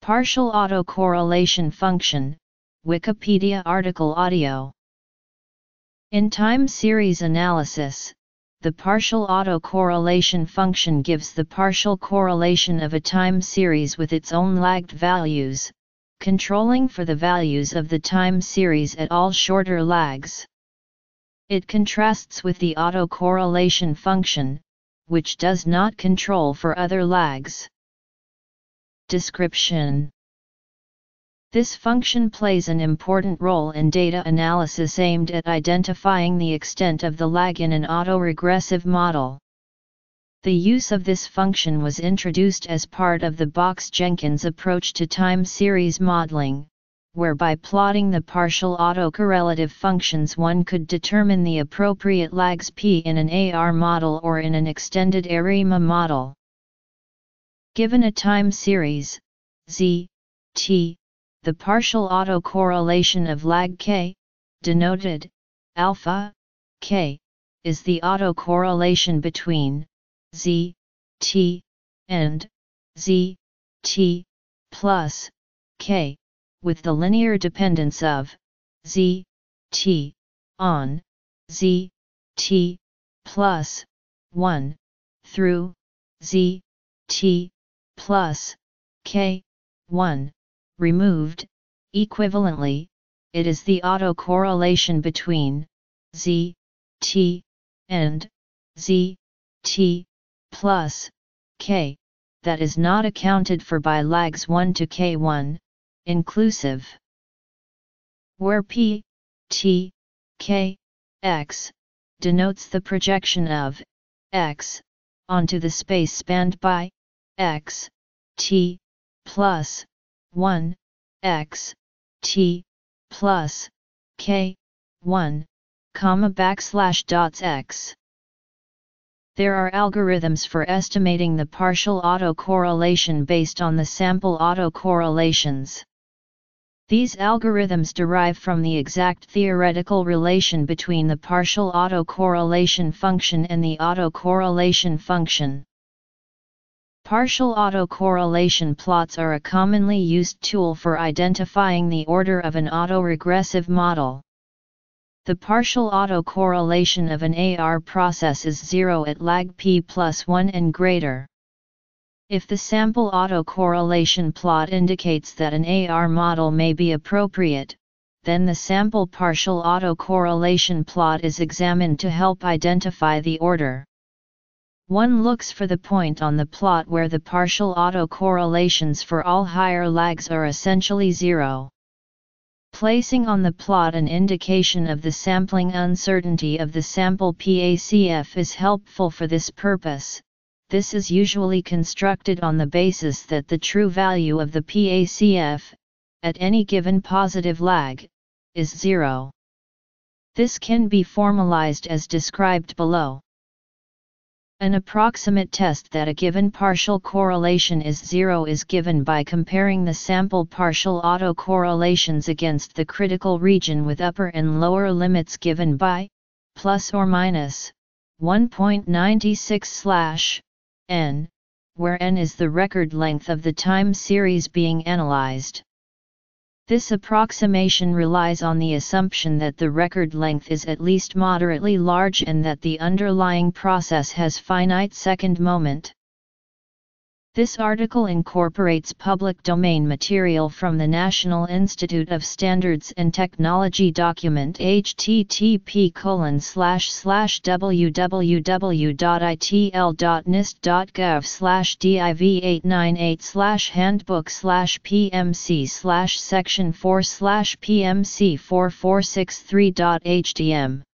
Partial autocorrelation function, Wikipedia article audio. In time series analysis, the partial autocorrelation function gives the partial correlation of a time series with its own lagged values, controlling for the values of the time series at all shorter lags. It contrasts with the autocorrelation function, which does not control for other lags. Description: this function plays an important role in data analysis aimed at identifying the extent of the lag in an autoregressive model. The use of this function was introduced as part of the Box-Jenkins approach to time series modeling, whereby plotting the partial autocorrelative functions one could determine the appropriate lags p in an AR model or in an extended ARIMA model. Given a time series, z, t, the partial autocorrelation of lag k, denoted alpha k, is the autocorrelation between z, t, and z, t, plus k, with the linear dependence of z, t, on z, t, plus 1, through z, t, plus k, 1, removed. Equivalently, it is the autocorrelation between z, t, and z, t, plus k, that is not accounted for by lags 1 to k1, inclusive. Where p, t, k, x, denotes the projection of x onto the space spanned by x, t, plus 1, x, t, plus k, 1, \dots x. There are algorithms for estimating the partial autocorrelation based on the sample autocorrelations. These algorithms derive from the exact theoretical relation between the partial autocorrelation function and the autocorrelation function. Partial autocorrelation plots are a commonly used tool for identifying the order of an autoregressive model. The partial autocorrelation of an AR process is 0 at lag p plus 1 and greater. If the sample autocorrelation plot indicates that an AR model may be appropriate, then the sample partial autocorrelation plot is examined to help identify the order. One looks for the point on the plot where the partial autocorrelations for all higher lags are essentially 0. Placing on the plot an indication of the sampling uncertainty of the sample PACF is helpful for this purpose. This is usually constructed on the basis that the true value of the PACF, at any given positive lag, is 0. This can be formalized as described below. An approximate test that a given partial correlation is 0 is given by comparing the sample partial autocorrelations against the critical region with upper and lower limits given by plus or minus 1.96/n, where n is the record length of the time series being analyzed. This approximation relies on the assumption that the record length is at least moderately large and that the underlying process has finite second moment. This article incorporates public domain material from the National Institute of Standards and Technology document http://www.itl.nist.gov/div898/handbook/pmc/section 4/pmc 4463.htm